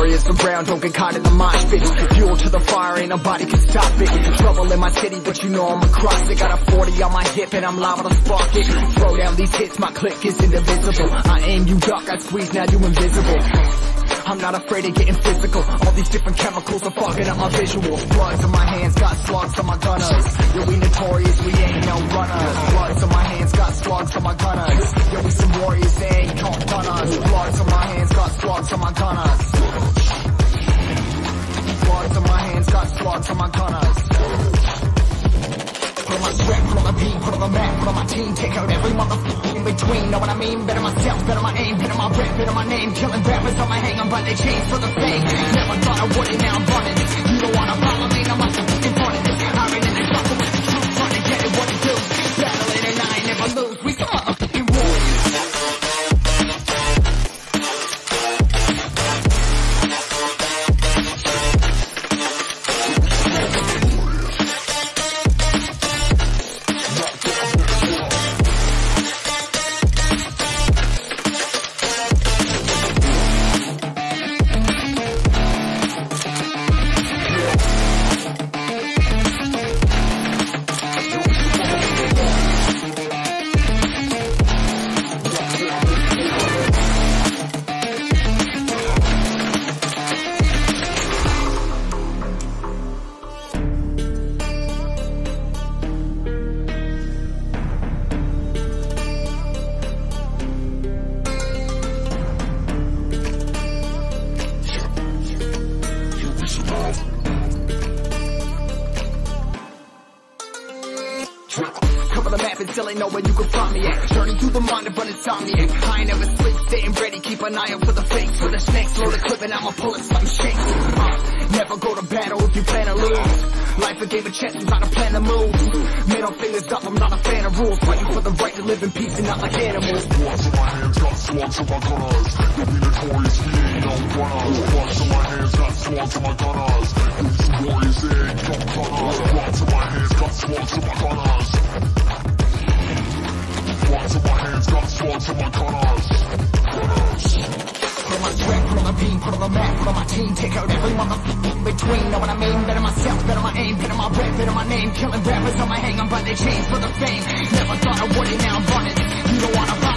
warriors around, don't get caught in the mosh pit. Fuel to the fire, ain't nobody can stop it. Trouble in my city, but you know I'm across it. Got a 40 on my hip and I'm liable to spark it. Throw down these hits, my click is indivisible. I aim, you duck, I squeeze, now you invisible. I'm not afraid of getting physical. All these different chemicals are fogging up my visuals. Bloods on my hands, got slugs on my gunners. Yo, we notorious, we ain't no runners. Bloods on my hands, got slugs on my gunners. Yo, we some warriors, they ain't don't run us. Bloods on my hands, got slugs on my gunners. Bloods on my hands, got slugs on my gunners. Put on my sweat, put on the beat, put on the map, put on my team. Take out every motherfucker in between, know what I mean? Better myself, better my aim, better my rep, better my name. Killing rappers on my hang on by their chains for the fame. Never thought I would it, now I'm running it. You don't wanna follow me, now I'm in front of this. I ran in the struggle with the truth, trying to get it what it do. Battling and I ain't never lose, we some motherfucking warriors. Cover the map and still ain't know where you can find me at. Journey through the mind of an insomniac. I ain't never sleep, staying ready, keep an eye out for the fakes. For the snakes, load the clip and I'ma pull it, something shakes. Never go to battle if you plan to lose. Life a game of chess, I'm not a plan to move. Middle fingers up, I'm not a fan of rules. Fighting for the right to live in peace and not like animals. Bloods on my hands, got slugs on my gunners. You'll be notorious, we ain't no runners. Bloods on my hands, got slugs on my gunners. These warriors, they ain't no gunners. Bloods on my hands, got slugs on my gunners. Bloods on my hands, got slugs on my gunners. Put on my sweat, put on the beam, put on the map, put on my team. Take out every motherfucker in between, know what I mean? Better myself, better my aim, better my rep, better my name. Killing rappers on my hang on by their chains for the fame. Never thought I would it, now I'm running. You don't wanna